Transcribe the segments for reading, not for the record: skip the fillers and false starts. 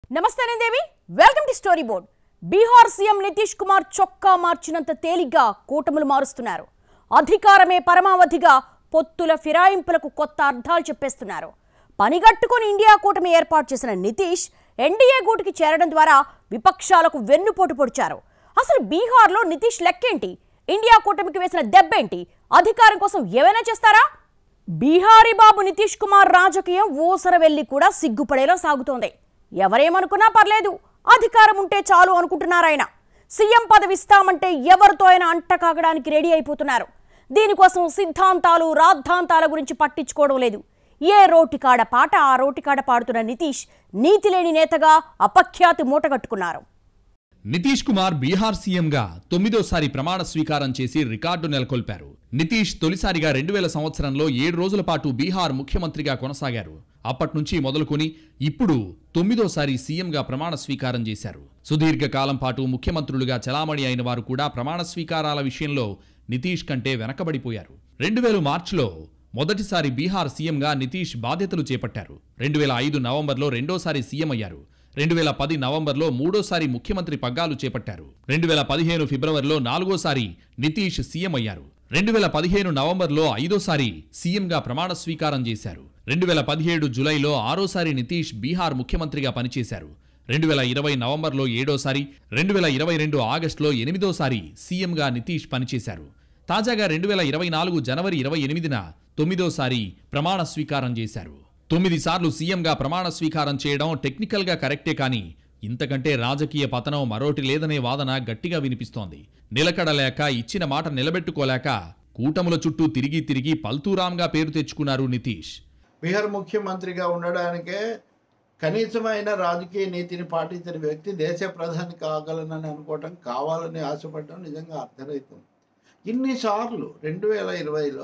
నమస్తే Devi welcome to story board. Bihar CM Nitish Kumar చొక్కా మార్చినంత తేలిగ్గా కూటములు మారుస్తున్నారు. అధికారమే పరమావధిగా పొత్తుల ఫిరాయింపులకు కొత్త అర్థాలు చెప్పేస్తున్నారు. పనిగట్టుకొని ఇండియా కూటమి ఏర్పాటు చేసిన నితీష్ ఎన్డీఏ గూటికి చేరడం ద్వారా విపక్షాలకు వెన్నుపోటు పొడిచారు. అసలు బీహార్లో నితీష్ లెక్కేంటి? ఇండియా కూటమికి వేసిన దెబ్బేంటి? అధికారం కోసం ఏమైనా చేస్తారా? బీహారీ బాబు నితీష్ కుమార్ రాజకీయం ఊసర వెళ్లి కూడా సిగ్గుపడేలా సాగుతోంది. ఎవరేమనుకున్నా పర్లేదు, అధికారం ఉంటే చాలు అనుకుంటున్నారాయన. సీఎం పదవి ఇస్తామంటే ఎవరితో అయినా అంటకాగడానికి రెడీ అయిపోతున్నారు. దీనికోసం సిద్ధాంతాలు రాద్ధాంతాల గురించి పట్టించుకోవడం లేదు. ఏ రోటికాడ పాట ఆ రోటికాడ పాడుతున్న నితీష్ నీతిలేని నేతగా అపఖ్యాతి మూటగట్టుకున్నారు. నితీష్ కుమార్ బీహార్ సీఎంగా 9వ ప్రమాణ స్వీకారం చేసి రికార్డు నెలకొల్పారు. నితీష్ తొలిసారిగా 2000 సంవత్సరంలో 7 రోజుల పాటు బీహార్ ముఖ్యమంత్రిగా కొనసాగారు. అప్పట్నుంచి మొదలుకొని ఇప్పుడు 9వ సీఎంగా ప్రమాణ స్వీకారం చేశారు. సుదీర్ఘ కాలం పాటు ముఖ్యమంత్రులుగా చలామణి అయిన వారు కూడా ప్రమాణ స్వీకారాల విషయంలో నితీష్ కంటే వెనకబడిపోయారు. 2000 మార్చిలో మొదటిసారి బీహార్ సీఎంగా నితీష్ బాధ్యతలు చేపట్టారు. 2005 నవంబర్లో రెండోసారి సీఎం అయ్యారు. 2010 నవంబర్లో మూడోసారి ముఖ్యమంత్రి పగ్గాలు చేపట్టారు. 2015 ఫిబ్రవరిలో 4వ నితీష్ సీఎం అయ్యారు. 2015 నవంబర్లో 5వ సీఎంగా ప్రమాణ స్వీకారం చేశారు. 2017 జూలైలో 6వ నితీష్ బీహార్ ముఖ్యమంత్రిగా పనిచేశారు. 2020 నవంబర్లో 7వ 2022 ఆగస్టులో 8వ సీఎంగా నితీష్ పనిచేశారు. తాజాగా 2024 జనవరి 28న 9వ ప్రమాణ స్వీకారం చేశారు. 9 సార్లు సీఎంగా ప్రమాణ స్వీకారం చేయడం టెక్నికల్గా కరెక్టే, కానీ ఇంతకంటే రాజకీయ పతనం మరోటి లేదనే వాదన గట్టిగా వినిపిస్తోంది. నిలకడలేక ఇచ్చిన మాట నిలబెట్టుకోలేక కూటముల చుట్టూ తిరిగి తిరిగి పల్తూరాంగా పేరు తెచ్చుకున్నారు నితీష్. బీహార్ ముఖ్యమంత్రిగా ఉండడానికే కనీసమైన రాజకీయ నీతిని పాటించిన వ్యక్తి దేశ ప్రధాని కాగలనని అనుకోవటం, కావాలని ఆశపడటం నిజంగా అర్థరహితం. ఇన్నిసార్లు 2020లో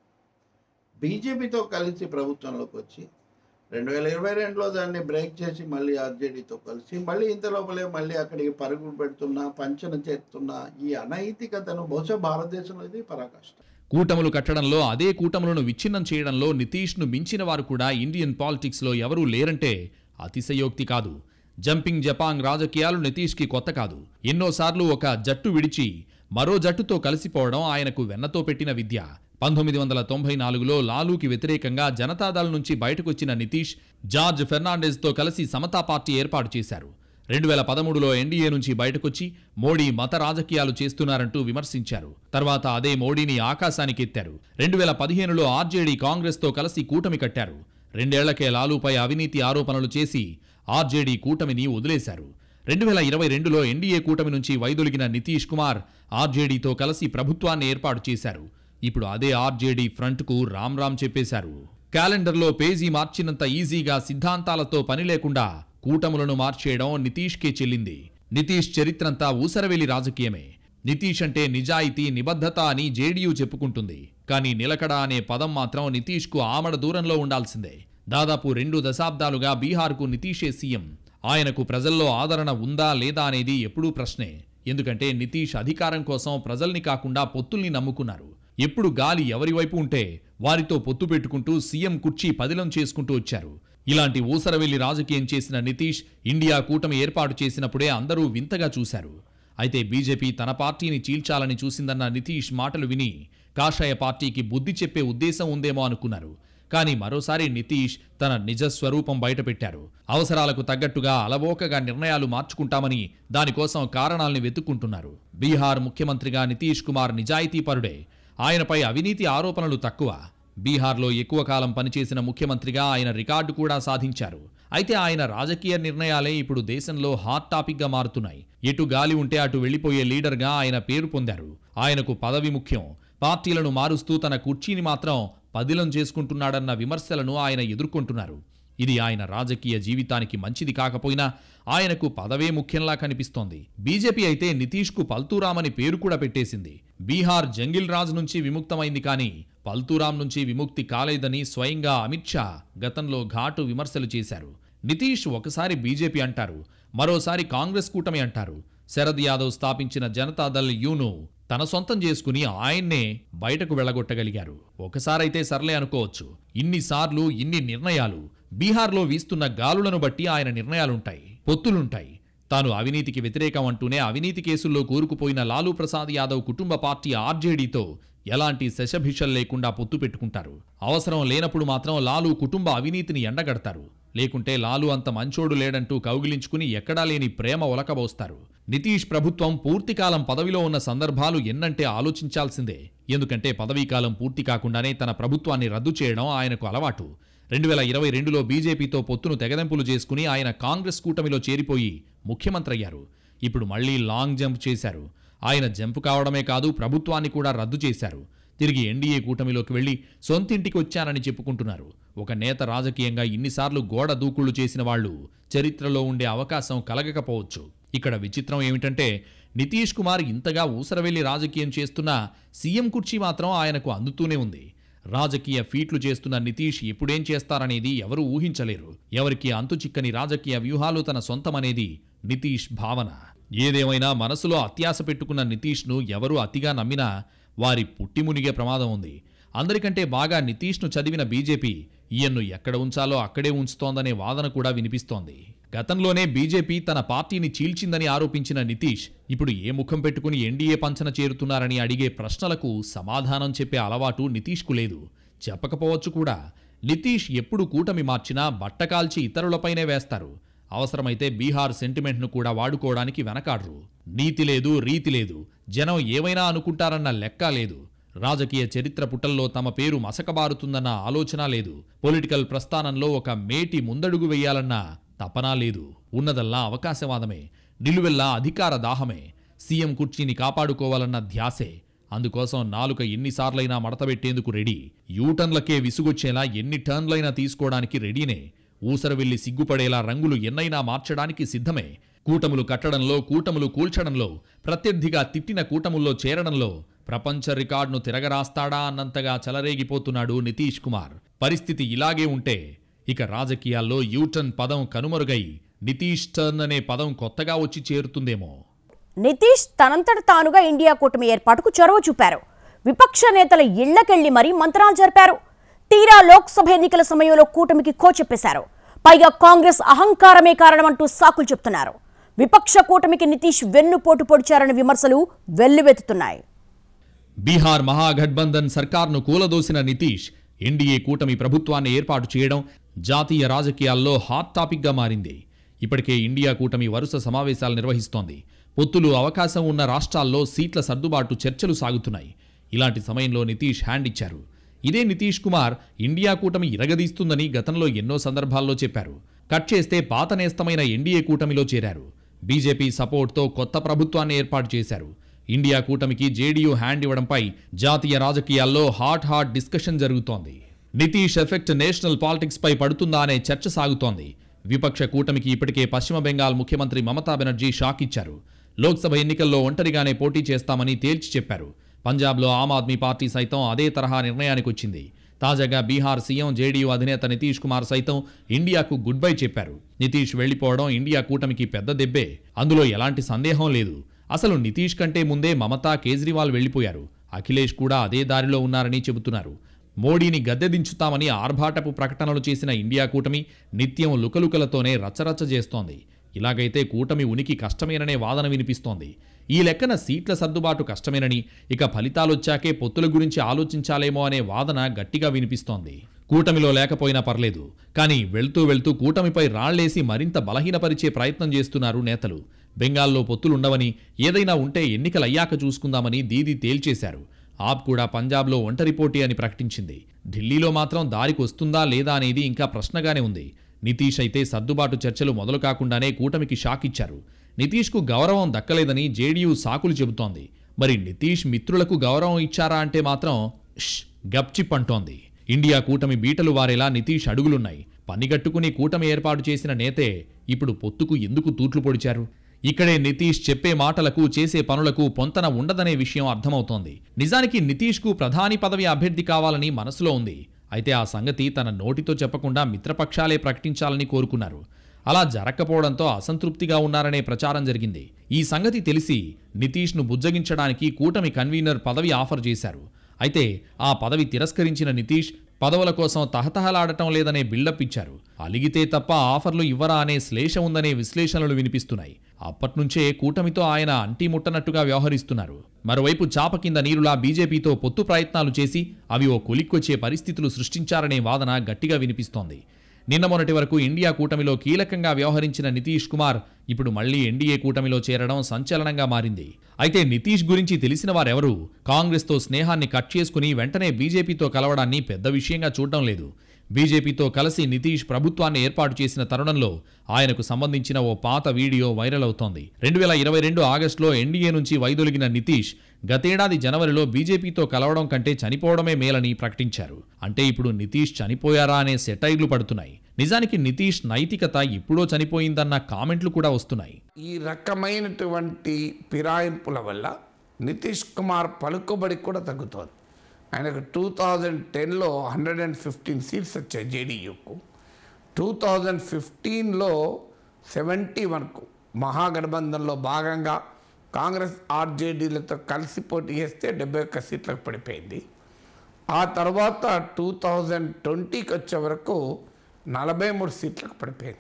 బీజేపీతో కలిసి ప్రభుత్వంలోకి వచ్చి 2022లో దాన్ని బ్రేక్ చేసి మళ్ళీ ఆర్జేడీతో కలిసి మళ్ళీ ఇంతలోపలే మళ్ళీ అక్కడికి పరుగులు పెడుతున్నా, పంచన చేస్తున్నా ఈ అనైతికతను బహుశా భారతదేశంలో ఇది పరాకాష్ట. కూటములు కట్టడంలో, అదే కూటములను విచ్ఛిన్నం చేయడంలో నితీష్ను మించిన వారు కూడా ఇండియన్ పాలిటిక్స్లో ఎవరూ లేరంటే అతిశయోక్తి కాదు. జంపింగ్ జపాంగ్ రాజకీయాలు నితీష్కి కొత్త కాదు. ఎన్నోసార్లు ఒక జట్టు విడిచి మరో జట్టుతో కలిసిపోవడం ఆయనకు వెన్నతో పెట్టిన విద్య. 1994లో లాలూకి వ్యతిరేకంగా జనతాదళ్ నుంచి బయటకొచ్చిన నితీష్ జార్జ్ ఫెర్నాండెజ్తో కలిసి సమతా పార్టీ ఏర్పాటు చేశారు. 2013లో ఎన్డీఏ నుంచి బయటకొచ్చి మోడీ మత రాజకీయాలు చేస్తున్నారంటూ విమర్శించారు. తర్వాత అదే మోడీని ఆకాశానికెత్తారు. 2015లో ఆర్జేడీ కాంగ్రెస్తో కలిసి కూటమి కట్టారు. 2 ఏళ్లకే లాలూపై అవినీతి ఆరోపణలు చేసి ఆర్జేడీ కూటమిని వదిలేశారు. 2022లో ఎన్డీఏ కూటమి నుంచి వైదొలిగిన నితీష్ కుమార్ ఆర్జేడీతో కలిసి ప్రభుత్వాన్ని ఏర్పాటు చేశారు. ఇప్పుడు అదే ఆర్జేడీ ఫ్రంట్కు రామ్ రామ్ చెప్పేశారు. క్యాలెండర్లో పేజీ మార్చినంత ఈజీగా సిద్ధాంతాలతో పని లేకుండా కూటములను మార్చేయడం నితీష్కే చెల్లింది. నితీష్ చరిత్రంతా ఊసరవెలి రాజకీయమే. నితీష్ అంటే నిజాయితీ, నిబద్ధత అని జేడీయూ చెప్పుకుంటుంది. కానీ నిలకడ అనే పదం మాత్రం నితీష్కు ఆమడ దూరంలో ఉండాల్సిందే. దాదాపు 2 దశాబ్దాలుగా బీహార్కు నితీషే సీఎం. ఆయనకు ప్రజల్లో ఆదరణ ఉందా లేదా అనేది ఎప్పుడూ ప్రశ్నే. ఎందుకంటే నితీష్ అధికారం కోసం ప్రజల్ని కాకుండా పొత్తుల్ని నమ్ముకున్నారు. ఎప్పుడు గాలి ఎవరి వైపు ఉంటే వారితో పొత్తు పెట్టుకుంటూ సీఎం కుర్చీ పదిలం చేసుకుంటూ వచ్చారు. ఇలాంటి ఊసరవెల్లి రాజకీయం చేసిన నితీష్ ఇండియా కూటమి ఏర్పాటు చేసినప్పుడే అందరూ వింతగా చూశారు. అయితే బీజేపీ తన పార్టీని చీల్చాలని చూసిందన్న నితీష్ మాటలు విని కాషాయ పార్టీకి బుద్ధి చెప్పే ఉద్దేశం ఉందేమో అనుకున్నారు. కానీ మరోసారి నితీష్ తన నిజ స్వరూపం బయటపెట్టారు. అవసరాలకు తగ్గట్టుగా అలవోకగా నిర్ణయాలు మార్చుకుంటామని దానికోసం కారణాల్ని వెతుక్కుంటున్నారు. బీహార్ ముఖ్యమంత్రిగా నితీష్ కుమార్ నిజాయితీపరుడే. ఆయనపై అవినీతి ఆరోపణలు తక్కువ. బీహార్లో ఎక్కువ కాలం పనిచేసిన ముఖ్యమంత్రిగా ఆయన రికార్డు కూడా సాధించారు. అయితే ఆయన రాజకీయ నిర్ణయాలే ఇప్పుడు దేశంలో హాట్ టాపిక్గా మారుతున్నాయి. ఎటు గాలి ఉంటే అటు వెళ్లిపోయే లీడర్గా ఆయన పేరు పొందారు. ఆయనకు పదవి ముఖ్యం. పార్టీలను మారుస్తూ తన కుర్చీని మాత్రం పదిలం చేసుకుంటున్నాడన్న విమర్శలను ఆయన ఎదుర్కొంటున్నారు. ఇది ఆయన రాజకీయ జీవితానికి మంచిది కాకపోయినా ఆయనకు పదవే ముఖ్యంలా కనిపిస్తోంది. బీజేపీ అయితే నితీష్కు పల్తూరామని పేరు కూడా పెట్టేసింది. బీహార్ జంగిల్ రాజ్ నుంచి విముక్తమైంది, కానీ పల్తూరాం నుంచి విముక్తి కాలేదని స్వయంగా అమిత్ షా గతంలో ఘాటు విమర్శలు చేశారు. నితీష్ ఒకసారి బీజేపీ అంటారు, మరోసారి కాంగ్రెస్ కూటమి అంటారు. శరద్ యాదవ్ స్థాపించిన జనతాదళ్ యూను తన సొంతం చేసుకుని ఆయన్నే బయటకు వెళ్లగొట్టగలిగారు. ఒకసారైతే సర్లే అనుకోవచ్చు. ఇన్నిసార్లు ఇన్ని నిర్ణయాలు బీహార్లో వీస్తున్న గాలులను బట్టి ఆయన నిర్ణయాలుంటాయి. పొత్తులుంటాయి. తాను అవినీతికి వ్యతిరేకం అంటూనే అవినీతి కేసుల్లో కూరుకుపోయిన లాలూ ప్రసాద్ యాదవ్ కుటుంబ పార్టీ ఆర్జేడీతో ఎలాంటి శశభిషలు లేకుండా పొత్తు పెట్టుకుంటారు. అవసరం లేనప్పుడు మాత్రం లాలూ కుటుంబ అవినీతిని ఎండగడతారు. లేకుంటే లాలూ అంత మంచోడు లేడంటూ కౌగిలించుకుని ఎక్కడా లేని ప్రేమ ఒలకబోస్తారు. నితీష్ ప్రభుత్వం పూర్తికాలం పదవిలో ఉన్న సందర్భాలు ఎన్నంటే ఆలోచించాల్సిందే. ఎందుకంటే పదవీకాలం పూర్తి కాకుండానే తన ప్రభుత్వాన్ని రద్దు చేయడం ఆయనకు అలవాటు. 2022లో బీజేపీతో పొత్తును తెగదెంపులు చేసుకుని ఆయన కాంగ్రెస్ కూటమిలో చేరిపోయి ముఖ్యమంత్రి అయ్యారు. ఇప్పుడు మళ్లీ లాంగ్ జంప్ చేశారు. ఆయన జంప్ కావడమే కాదు, ప్రభుత్వాన్ని కూడా రద్దు చేశారు. తిరిగి ఎన్డీఏ కూటమిలోకి వెళ్లి సొంతింటికి వచ్చానని చెప్పుకుంటున్నారు. ఒక నేత రాజకీయంగా ఇన్నిసార్లు గోడ దూకుళ్లు చేసిన వాళ్లు చరిత్రలో ఉండే అవకాశం కలగకపోవచ్చు. ఇక్కడ విచిత్రం ఏమిటంటే నితీష్ కుమార్ ఇంతగా ఊసరవెళ్లి రాజకీయం చేస్తున్నా సీఎం కుర్చీ మాత్రం ఆయనకు అందుతూనే ఉంది. రాజకీయ ఫీట్లు చేస్తున్న నితీష్ ఎప్పుడేం చేస్తారనేది ఎవరూ ఊహించలేరు. ఎవరికి అంతుచిక్కని రాజకీయ వ్యూహాలు తన సొంతమనేది నితీష్ భావన. ఏదేమైనా మనసులో అత్యాశ పెట్టుకున్న నితీష్ను ఎవరూ అతిగా నమ్మినా వారి పుట్టిమునిగే ప్రమాదం ఉంది. అందరికంటే బాగా నితీష్ను చదివిన బీజేపీ ఈయన్ను ఎక్కడ ఉంచాలో అక్కడే ఉంచుతోందనే వాదన కూడా వినిపిస్తోంది. గతంలోనే బీజేపీ తన పార్టీని చీల్చిందని ఆరోపించిన నితీష్ ఇప్పుడు ఏ ముఖం పెట్టుకుని ఎన్డీఏ పంచన చేరుతున్నారని అడిగే ప్రశ్నలకు సమాధానం చెప్పే అలవాటు నితీష్కు లేదు. చెప్పకపోవచ్చు కూడా. నితీష్ ఎప్పుడు కూటమి మార్చినా బట్టకాల్చి ఇతరులపైనే వేస్తారు. అవసరమైతే బీహార్ సెంటిమెంట్ను కూడా వాడుకోవడానికి వెనకాడరు. నీతి లేదు, రీతి లేదు, జనం ఏమైనా అనుకుంటారన్న లెక్క లేదు. రాజకీయ చరిత్ర పుటల్లో తమ పేరు మసకబారుతుందన్న ఆలోచన లేదు. పొలిటికల్ ప్రస్థానంలో ఒక మేటి ముందడుగు వెయ్యాలన్న తపనా లేదు. ఉన్నదల్లా అవకాశవాదమే, నిలువెల్లా అధికార దాహమే, సీఎం కుర్చీని కాపాడుకోవాలన్న ధ్యాసే. అందుకోసం నాలుక ఎన్నిసార్లైనా మడతబెట్టేందుకు రెడీ. యూటర్న్లకే విసుగొచ్చేలా ఎన్ని టర్న్లైనా తీసుకోవడానికి రెడీనే. ఊసరవెల్లి సిగ్గుపడేలా రంగులు ఎన్నైనా మార్చడానికి సిద్ధమే. కూటములు కట్టడంలో, కూటములు కూల్చడంలో, ప్రత్యర్థిగా తిట్టిన కూటముల్లో చేరడంలో ప్రపంచ రికార్డును తిరగరాస్తాడా అన్నంతగా చెలరేగిపోతున్నాడు నితీష్ కుమార్. పరిస్థితి ఇలాగే ఉంటే ఇక రాజకీయాల్లో యూటర్న్ పదం కనుమరుగై నితీష్ టర్న్ అనే పదం కొత్తగా వచ్చి చేరుతుందేమో. నితీష్ తనంతట తానుగా ఇండియా కూటమి ఏర్పాటుకు చొరవ చూపారు. విపక్ష నేతల ఇళ్లకెళ్లి మరీ మంత్రాలు జరిపారు. తీరా లోక్సభ ఎన్నికల సమయంలో కూటమికి చెప్పేశారు. పైగా కాంగ్రెస్ అహంకారమే కారణమంటూ సాకులు చెప్తున్నారు. విపక్ష కూటమికి నితీష్ వెన్నుపోటు పొడిచారన్న విమర్శలు వెల్లువెత్తుతున్నాయి. బీహార్ మహాగఠబంధన్ సర్కార్ను కూలదోసిన నితీష్ ఎన్డీఏ కూటమి ప్రభుత్వాన్ని ఏర్పాటు చేయడం జాతీయ రాజకీయాల్లో హాట్ టాపిక్గా మారింది. ఇప్పటికే ఇండియా కూటమి వరుస సమావేశాలు నిర్వహిస్తోంది. పొత్తులు అవకాశం ఉన్న రాష్ట్రాల్లో సీట్ల సర్దుబాటు చర్చలు సాగుతున్నాయి. ఇలాంటి సమయంలో నితీష్ హ్యాండ్ ఇచ్చారు. ఇదే నితీష్ కుమార్ ఇండియా కూటమి ఇరగదీస్తుందని గతంలో ఎన్నో సందర్భాల్లో చెప్పారు. కట్ చేస్తే పాత నేస్తమైన ఎన్డీఏ కూటమిలో చేరారు. బీజేపీ సపోర్ట్తో కొత్త ప్రభుత్వాన్ని ఏర్పాటు చేశారు. ఇండియా కూటమికి జేడీయూ హ్యాండ్ ఇవ్వడంపై జాతీయ రాజకీయాల్లో హాట్ డిస్కషన్ జరుగుతోంది. నితీష్ ఎఫెక్ట్ నేషనల్ పాలిటిక్స్ పై పడుతుందా అనే చర్చ సాగుతోంది. విపక్ష కూటమికి ఇప్పటికే పశ్చిమ బెంగాల్ ముఖ్యమంత్రి మమతా బెనర్జీ షాక్ ఇచ్చారు. లోక్సభ ఎన్నికల్లో ఒంటరిగానే పోటీ చేస్తామని తేల్చి చెప్పారు. పంజాబ్లో ఆమ్ ఆద్మీ పార్టీ సైతం అదే తరహా నిర్ణయానికి వచ్చింది. తాజాగా బీహార్ సీఎం జేడీయూ అధినేత నితీష్ కుమార్ సైతం ఇండియాకు గుడ్ బై చెప్పారు. నితీష్ వెళ్లిపోవడం ఇండియా కూటమికి పెద్ద దెబ్బే, అందులో ఎలాంటి సందేహం లేదు. అసలు నితీష్ కంటే ముందే మమతా, కేజ్రీవాల్ వెళ్లిపోయారు. అఖిలేష్ కూడా అదే దారిలో ఉన్నారని చెబుతున్నారు. మోడీని గద్దెదించుతామని ఆర్భాటపు ప్రకటనలు చేసిన ఇండియా కూటమి నిత్యం లుకలుకలతోనే రచ్చరచ్చ చేస్తోంది. ఇలాగైతే కూటమి ఉనికి కష్టమేననే వాదన వినిపిస్తోంది. ఈ లెక్కన సీట్ల సర్దుబాటు కష్టమేనని, ఇక ఫలితాలొచ్చాకే పొత్తుల గురించి ఆలోచించాలేమో అనే వాదన గట్టిగా వినిపిస్తోంది. కూటమిలో లేకపోయినా పర్లేదు, కానీ వెళ్తూ వెళ్తూ కూటమిపై రాళ్లేసి మరింత బలహీనపరిచే ప్రయత్నం చేస్తున్నారు నేతలు. బెంగాల్లో పొత్తులుండవని, ఏదైనా ఉంటే ఎన్నికలయ్యాక చూసుకుందామని దీదీ తేల్చేశారు. ఆప్ కూడా పంజాబ్లో ఒంటరి పోటీ అని ప్రకటించింది. ఢిల్లీలో మాత్రం దారికొస్తుందా లేదా అనేది ఇంకా ప్రశ్నగానే ఉంది. నితీష్ అయితే సర్దుబాటు చర్చలు మొదలు కాకుండానే కూటమికి షాక్ ఇచ్చారు. నితీష్కు గౌరవం దక్కలేదని జేడీయూ సాకులు చెబుతోంది. మరి నితీష్ మిత్రులకు గౌరవం ఇచ్చారా అంటే మాత్రం గప్చిప్ అంటోంది. ఇండియా కూటమి బీటలు వారేలా నితీష్ అడుగులున్నాయి. పనిగట్టుకుని కూటమి ఏర్పాటు చేసిన నేతే ఇప్పుడు పొత్తుకు ఎందుకు తూట్లు పొడిచారు? ఇక్కడే నితీష్ చెప్పే మాటలకు, చేసే పనులకు పొంతన ఉండదనే విషయం అర్థమవుతోంది. నిజానికి నితీష్కు ప్రధాని పదవి అభ్యర్థి కావాలని మనసులో ఉంది. అయితే ఆ సంగతి తన నోటితో చెప్పకుండా మిత్రపక్షాలే ప్రకటించాలని కోరుకున్నారు. అలా జరగకపోవడంతో అసంతృప్తిగా ఉన్నారనే ప్రచారం జరిగింది. ఈ సంగతి తెలిసి నితీష్ను బుజ్జగించడానికి కూటమి కన్వీనర్ పదవి ఆఫర్ చేశారు. అయితే ఆ పదవి తిరస్కరించిన నితీష్ పదవుల కోసం తహతహలాడటం లేదనే బిల్డప్ ఇచ్చారు. అలిగితే తప్ప ఆఫర్లు ఇవ్వరా అనే శ్లేష ఉందనే విశ్లేషణలు వినిపిస్తున్నాయి. అప్పట్నుంచే కూటమితో ఆయన అంటిముట్టనట్టుగా వ్యవహరిస్తున్నారు. మరోవైపు చాప కింద నీరులా బీజేపీతో పొత్తు ప్రయత్నాలు చేసి అవి ఓ కొలిక్కొచ్చే పరిస్థితులు సృష్టించారనే వాదన గట్టిగా వినిపిస్తోంది. నిన్న మొన్నటి వరకు ఇండియా కూటమిలో కీలకంగా వ్యవహరించిన నితీష్ కుమార్ ఇప్పుడు మళ్లీ ఎన్డీఏ కూటమిలో చేరడం సంచలనంగా మారింది. అయితే నితీష్ గురించి తెలిసిన వారెవరూ కాంగ్రెస్తో స్నేహాన్ని కట్ చేసుకుని వెంటనే బీజేపీతో కలవడాన్ని పెద్ద విషయంగా చూడడం లేదు. బీజేపీతో కలిసి నితీష్ ప్రభుత్వాన్ని ఏర్పాటు చేసిన తరుణంలో ఆయనకు సంబంధించిన ఓ పాత వీడియో వైరల్ అవుతోంది. 2022 ఆగస్టులో ఎన్డీఏ నుంచి వైదొలిగిన నితీష్ గతేడాది జనవరిలో బీజేపీతో కలవడం కంటే చనిపోవడమే మేలని ప్రకటించారు. అంటే ఇప్పుడు నితీష్ చనిపోయారా అనే సెటైర్లు పడుతున్నాయి. నిజానికి నితీష్ నైతికత ఎప్పుడో చనిపోయిందన్న కామెంట్లు కూడా వస్తున్నాయి. ఈ రకమైనటువంటి ఫిరాయింపుల వల్ల నితీష్ కుమార్ పలుకుబడి కూడా తగ్గుతోంది. ఆయనకు 2010లో 115 సీట్స్ వచ్చాయి జేడీయూకు. 2015లో 71కు మహాగఠబంధన్లో భాగంగా కాంగ్రెస్ ఆర్జేడీలతో కలిసి పోటీ చేస్తే 71 సీట్లకు పడిపోయింది. ఆ తర్వాత 2020కి వచ్చే వరకు 43 సీట్లకు పడిపోయింది.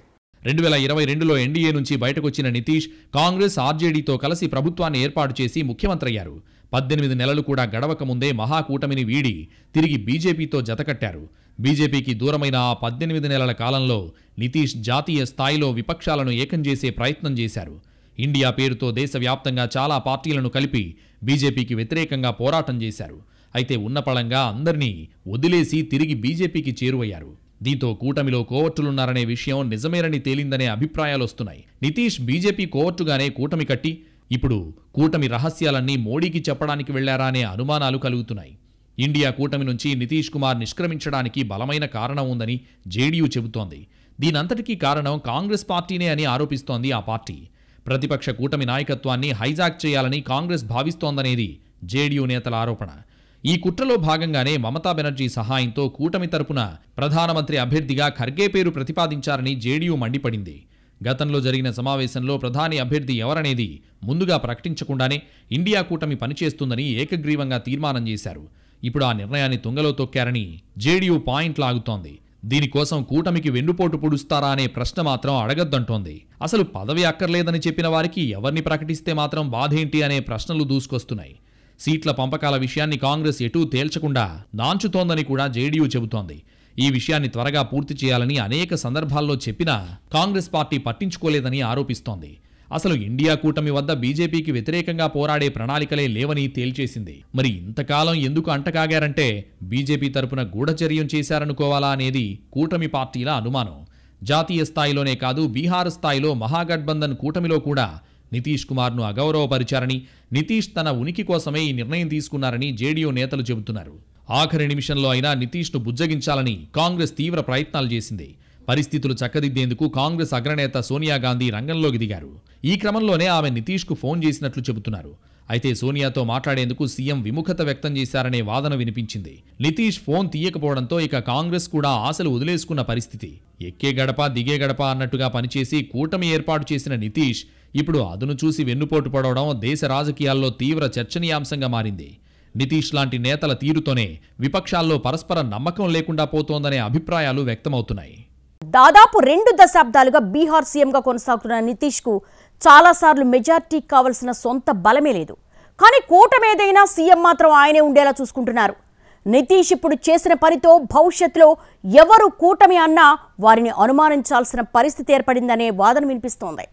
2022లో ఎన్డీఏ నుంచి బయటకొచ్చిన నితీష్ కాంగ్రెస్ ఆర్జేడీతో కలిసి ప్రభుత్వాన్ని ఏర్పాటు చేసి ముఖ్యమంత్రి అయ్యారు. 18 నెలలు కూడా గడవక ముందే మహాకూటమిని వీడి తిరిగి బీజేపీతో జతకట్టారు. బీజేపీకి దూరమైన ఆ 18 నెలల కాలంలో నితీష్ జాతీయ స్థాయిలో విపక్షాలను ఏకం చేసే ప్రయత్నం చేశారు. ఇండియా పేరుతో దేశవ్యాప్తంగా చాలా పార్టీలను కలిపి బీజేపీకి వ్యతిరేకంగా పోరాటం చేశారు. అయితే ఉన్నపళంగా అందరినీ వదిలేసి తిరిగి బీజేపీకి చేరువయ్యారు. దీంతో కూటమిలో కోవర్టులున్నారనే విషయం నిజమేనని తేలిందనే అభిప్రాయాలొస్తున్నాయి. నితీష్ బీజేపీ కోవర్టుగానే కూటమి కట్టి ఇప్పుడు కూటమి రహస్యాలన్నీ మోడీకి చెప్పడానికి వెళ్లారా అనే అనుమానాలు కలుగుతున్నాయి. ఇండియా కూటమి నుంచి నితీష్ కుమార్ నిష్క్రమించడానికి బలమైన కారణం ఉందని జేడీయూ చెబుతోంది. దీనంతటికీ కారణం కాంగ్రెస్ పార్టీనే అని ఆరోపిస్తోంది ఆ పార్టీ. ప్రతిపక్ష కూటమి నాయకత్వాన్ని హైజాక్ చేయాలని కాంగ్రెస్ భావిస్తోందనేది జేడీయూ నేతల ఆరోపణ. ఈ కుట్రలో భాగంగానే మమతా బెనర్జీ సహాయంతో కూటమి తరపున ప్రధానమంత్రి అభ్యర్థిగా ఖర్గే పేరు ప్రతిపాదించారని జేడీయూ మండిపడింది. గతంలో జరిగిన సమావేశంలో ప్రధాని అభ్యర్థి ఎవరనేది ముందుగా ప్రకటించకుండానే ఇండియా కూటమి పనిచేస్తుందని ఏకగ్రీవంగా తీర్మానం చేశారు. ఇప్పుడు ఆ నిర్ణయాన్ని తుంగలో తొక్కారని జేడీయూ పాయింట్ లాగుతోంది. దీనికోసం కూటమికి వెన్నుపోటు పొడుస్తారా అనే ప్రశ్న మాత్రం అడగద్దంటోంది. అసలు పదవి అక్కర్లేదని చెప్పిన వారికి ఎవరిని ప్రకటిస్తే మాత్రం బాధేంటి అనే ప్రశ్నలు దూసుకొస్తున్నాయి. సీట్ల పంపకాల విషయాన్ని కాంగ్రెస్ ఎటూ తేల్చకుండా నాంచుతోందని కూడా జేడీయూ చెబుతోంది. ఈ విషయాన్ని త్వరగా పూర్తి చేయాలని అనేక సందర్భాల్లో చెప్పినా కాంగ్రెస్ పార్టీ పట్టించుకోలేదని ఆరోపిస్తోంది. అసలు ఇండియా కూటమి వద్ద బీజేపీకి వ్యతిరేకంగా పోరాడే ప్రణాళికలే లేవని తేల్చేసింది. మరి ఇంతకాలం ఎందుకు అంటకాగారంటే బీజేపీ తరపున గూఢచర్యం చేశారనుకోవాలా అనేది కూటమి పార్టీల అనుమానం. జాతీయ స్థాయిలోనే కాదు బీహార్ స్థాయిలో మహాగఠబంధన్ కూటమిలో కూడా నితీష్ కుమార్ను అగౌరవపరిచారని, నితీష్ తన ఉనికి కోసమే ఈ నిర్ణయం తీసుకున్నారని జేడీయూ నేతలు చెబుతున్నారు. ఆఖరి నిమిషంలో అయినా నితీష్ను బుజ్జగించాలని కాంగ్రెస్ తీవ్ర ప్రయత్నాలు చేసింది. పరిస్థితులు చక్కదిద్దేందుకు కాంగ్రెస్ అగ్రనేత సోనియా గాంధీ రంగంలోకి దిగారు. ఈ క్రమంలోనే ఆమె నితీష్కు ఫోన్ చేసినట్లు చెబుతున్నారు. అయితే సోనియాతో మాట్లాడేందుకు సీఎం విముఖత వ్యక్తం చేశారనే వాదన వినిపించింది. నితీష్ ఫోన్ తీయకపోవడంతో ఇక కాంగ్రెస్ కూడా ఆశలు వదిలేసుకున్న పరిస్థితి. ఎక్కే గడప దిగే గడప అన్నట్టుగా పనిచేసి కూటమి ఏర్పాటు చేసిన నితీష్ ఇప్పుడు అదును చూసి వెన్నుపోటు పడవడం దేశ రాజకీయాల్లో తీవ్ర చర్చనీయాంశంగా మారింది. నితీష్ లాంటి నేతల తీరుతోనే విపక్షాల్లో పరస్పర నమ్మకం లేకుండా పోతోందనే అభిప్రాయాలు వ్యక్తమవుతున్నాయి. దాదాపు 2 దశాబ్దాలుగా బీహార్ సీఎంగా కొనసాగుతున్న నితీష్కు చాలాసార్లు మెజార్టీ కావలసిన సొంత బలమే లేదు. కానీ కూటమేదైనా సీఎం మాత్రం ఆయనే ఉండేలా చూసుకుంటున్నారు. నితీష్ ఇప్పుడు చేసిన పనితో భవిష్యత్తులో ఎవరు కూటమి అన్నా వారిని అనుమానించాల్సిన పరిస్థితి ఏర్పడిందనే వాదన వినిపిస్తోంది.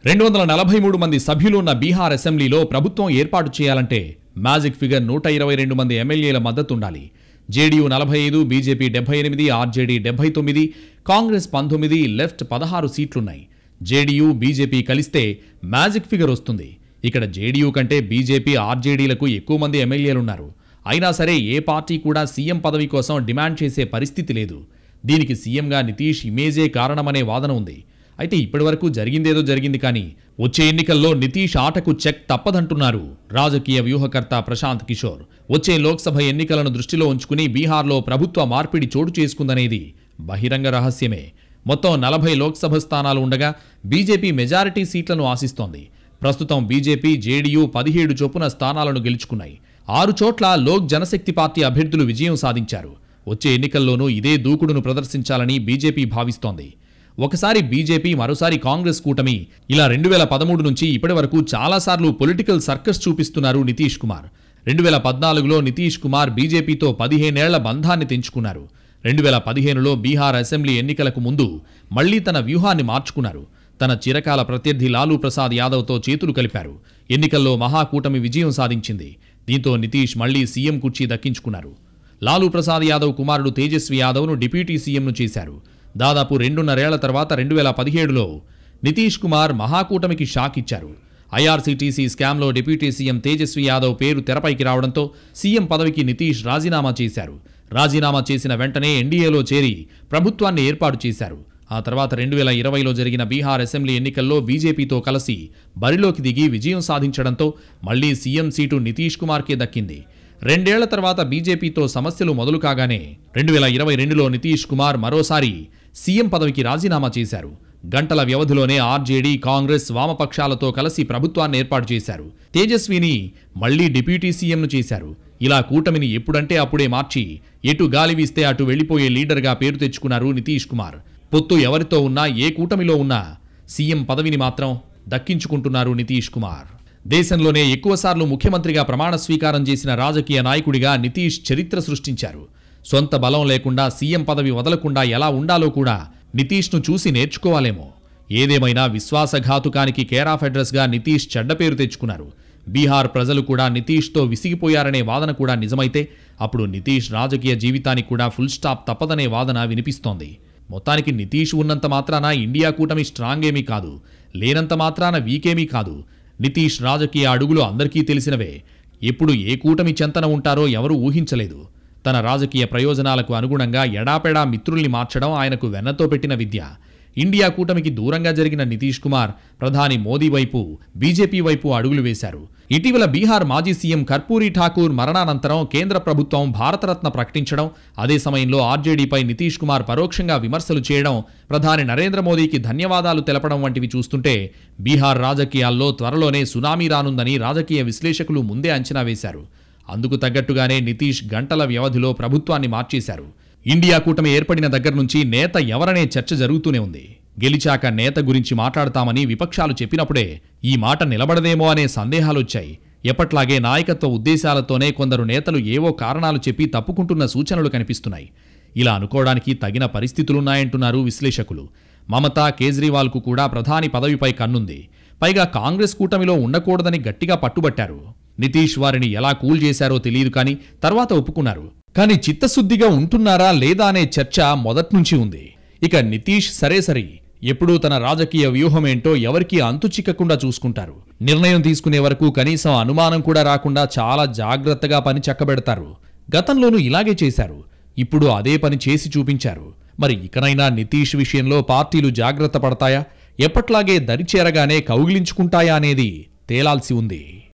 243 మంది సభ్యులు ఉన్న బీహార్ అసెంబ్లీలో ప్రభుత్వం ఏర్పాటు చేయాలంటే మ్యాజిక్ ఫిగర్ 122 మంది ఎమ్మెల్యేల మద్దతుండాలి. JDU 45, BJP 78, RJD 79, Congress 19, left 16 సీట్లున్నాయి. జేడీయూ బీజేపీ కలిస్తే మ్యాజిక్ ఫిగర్ వస్తుంది. ఇక్కడ జేడీయూ కంటే బీజేపీ ఆర్జేడీలకు ఎక్కువ మంది ఎమ్మెల్యేలున్నారు. అయినా సరే ఏ పార్టీ కూడా సీఎం పదవి కోసం డిమాండ్ చేసే పరిస్థితి లేదు. దీనికి సీఎంగా నితీష్ ఇమేజే కారణమనే వాదన ఉంది. అయితే ఇప్పటివరకు జరిగిందేదో జరిగింది, కానీ వచ్చే ఎన్నికల్లో నితీష్ ఆటకు చెక్ తప్పదంటున్నారు రాజకీయ వ్యూహకర్త ప్రశాంత్ కిషోర్. వచ్చే లోక్సభ ఎన్నికలను దృష్టిలో ఉంచుకుని బీహార్లో ప్రభుత్వ మార్పిడి చోటు చేసుకుందనేది బహిరంగ రహస్యమే. మొత్తం 40 లోక్సభ స్థానాలు ఉండగా బీజేపీ మెజారిటీ సీట్లను ఆశిస్తోంది. ప్రస్తుతం బీజేపీ, జేడీయూ 17 చొప్పున స్థానాలను గెలుచుకున్నాయి. 6 చోట్ల లోక్ జనశక్తి పార్టీ అభ్యర్థులు విజయం సాధించారు. వచ్చే ఎన్నికల్లోనూ ఇదే దూకుడును ప్రదర్శించాలని బీజేపీ భావిస్తోంది. ఒకసారి బీజేపీ, మరోసారి కాంగ్రెస్ కూటమి ఇలా 2013 నుంచి ఇప్పటి వరకు చాలాసార్లు పొలిటికల్ సర్కస్ చూపిస్తున్నారు నితీష్ కుమార్. 2014లో నితీష్ కుమార్ బీజేపీతో 15 ఏళ్ల బంధాన్ని తెంచుకున్నారు. 2015లో బీహార్ అసెంబ్లీ ఎన్నికలకు ముందు మళ్లీ తన వ్యూహాన్ని మార్చుకున్నారు. తన చిరకాల ప్రత్యర్థి లాలూ ప్రసాద్ యాదవ్తో చేతులు కలిపారు. ఎన్నికల్లో మహాకూటమి విజయం సాధించింది. దీంతో నితీష్ మళ్లీ సీఎం కుర్చీ దక్కించుకున్నారు. లాలూ ప్రసాద్ యాదవ్ కుమారుడు తేజస్వి యాదవ్ను డిప్యూటీ సీఎంను చేశారు. దాదాపు 2.5 ఏళ్ల తర్వాత 2017లో నితీష్ కుమార్ మహాకూటమికి షాక్ ఇచ్చారు. ఐఆర్సీటీసీ స్కామ్లో డిప్యూటీ సీఎం తేజస్వి యాదవ్ పేరు తెరపైకి రావడంతో సీఎం పదవికి నితీష్ రాజీనామా చేశారు. రాజీనామా చేసిన వెంటనే ఎన్డీఏలో చేరి ప్రభుత్వాన్ని ఏర్పాటు చేశారు. ఆ తర్వాత 2020లో జరిగిన బీహార్ అసెంబ్లీ ఎన్నికల్లో బీజేపీతో కలిసి బరిలోకి దిగి విజయం సాధించడంతో మళ్లీ సీఎం సీటు నితీష్ కుమార్కే దక్కింది. 2 ఏళ్ల తర్వాత బీజేపీతో సమస్యలు మొదలు కాగానే 2022లో నితీష్ కుమార్ మరోసారి సీఎం పదవికి రాజీనామా చేశారు. గంటల వ్యవధిలోనే ఆర్జేడీ, కాంగ్రెస్, వామపక్షాలతో కలిసి ప్రభుత్వాన్ని ఏర్పాటు చేశారు. తేజస్విని మళ్లీ డిప్యూటీ సీఎంను చేశారు. ఇలా కూటమిని ఎప్పుడంటే అప్పుడే మార్చి ఎటు గాలి వీస్తే అటు వెళ్లిపోయే లీడర్గా పేరు తెచ్చుకున్నారు నితీష్ కుమార్. పొత్తు ఎవరితో ఉన్నా, ఏ కూటమిలో ఉన్నా సీఎం పదవిని మాత్రం దక్కించుకుంటున్నారు నితీష్ కుమార్. దేశంలోనే ఎక్కువసార్లు ముఖ్యమంత్రిగా ప్రమాణ స్వీకారం చేసిన రాజకీయ నాయకుడిగా నితీష్ చరిత్ర సృష్టించారు. సొంత బలం లేకుండా సీఎం పదవి వదలకుండా ఎలా ఉండాలో కూడా నితీష్ను చూసి నేర్చుకోవాలేమో. ఏదేమైనా విశ్వాసఘాతుకానికి కేరాఫ్ అడ్రస్గా నితీష్ చెడ్డ పేరు తెచ్చుకున్నారు. బీహార్ ప్రజలు కూడా నితీష్తో విసిగిపోయారనే వాదన కూడా నిజమైతే అప్పుడు నితీష్ రాజకీయ జీవితానికి కూడా ఫుల్ స్టాప్ తప్పదనే వాదన వినిపిస్తోంది. మొత్తానికి నితీష్ ఉన్నంత మాత్రాన ఇండియా కూటమి స్ట్రాంగ్ ఏమీ కాదు, లేనంత మాత్రాన వీకేమీ కాదు. నితీష్ రాజకీయ అడుగులు అందరికీ తెలిసినవే. ఎప్పుడు ఏ కూటమి చెంతన ఉంటారో ఎవరూ ఊహించలేదు. తన రాజకీయ ప్రయోజనాలకు అనుగుణంగా ఎడాపెడా మిత్రుల్ని మార్చడం ఆయనకు వెన్నతో పెట్టిన విద్య. ఇండియా కూటమికి దూరంగా జరిగిన నితీష్ కుమార్ ప్రధాని మోదీ వైపు, బీజేపీ వైపు అడుగులు వేశారు. ఇటీవల బీహార్ మాజీ సీఎం కర్పూరి ఠాకూర్ మరణానంతరం కేంద్ర ప్రభుత్వం భారతరత్న ప్రకటించడం, అదే సమయంలో ఆర్జేడీపై నితీష్ కుమార్ పరోక్షంగా విమర్శలు చేయడం, ప్రధాని నరేంద్ర మోదీకి ధన్యవాదాలు తెలపడం వంటివి చూస్తుంటే బీహార్ రాజకీయాల్లో త్వరలోనే సునామీ రానుందని రాజకీయ విశ్లేషకులు ముందే అంచనా వేశారు. అందుకు తగ్గట్టుగానే నితీష్ గంటల వ్యవధిలో ప్రభుత్వాన్ని మార్చేశారు. ఇండియా కూటమి ఏర్పడిన దగ్గర నుంచి నేత ఎవరనే చర్చ జరుగుతూనే ఉంది. గెలిచాక నేత గురించి మాట్లాడతామని విపక్షాలు చెప్పినప్పుడే ఈ మాట నిలబడదేమో అనే సందేహాలొచ్చాయి. ఎప్పట్లాగే నాయకత్వ ఉద్దేశాలతోనే కొందరు నేతలు ఏవో కారణాలు చెప్పి తప్పుకుంటున్న సూచనలు కనిపిస్తున్నాయి. ఇలా అనుకోవడానికి తగిన పరిస్థితులున్నాయంటున్నారు విశ్లేషకులు. మమతా, కేజ్రీవాల్కు కూడా ప్రధాని పదవిపై కన్నుంది. పైగా కాంగ్రెస్ కూటమిలో ఉండకూడదని గట్టిగా పట్టుబట్టారు. నితీష్ వారిని ఎలా కూల్ చేశారో తెలియదు కానీ తర్వాత ఒప్పుకున్నారు. కానీ చిత్తశుద్ధిగా ఉంటున్నారా లేదా అనే చర్చ మొదట్నుంచి ఉంది. ఇక నితీష్ సరే ఎప్పుడూ తన రాజకీయ వ్యూహమేంటో ఎవరికీ అంతు చిక్కకుండా చూసుకుంటారు. నిర్ణయం తీసుకునే వరకు కనీసం అనుమానం కూడా రాకుండా చాలా జాగ్రత్తగా పని చక్కబెడతారు. గతంలోనూ ఇలాగే చేశారు. ఇప్పుడు అదే పని చేసి చూపించారు. మరి ఇకనైనా నితీష్ విషయంలో పార్టీలు జాగ్రత్త పడతాయా, ఎప్పట్లాగే దరిచేరగానే కౌగిలించుకుంటాయా అనేది తేలాల్సి ఉంది.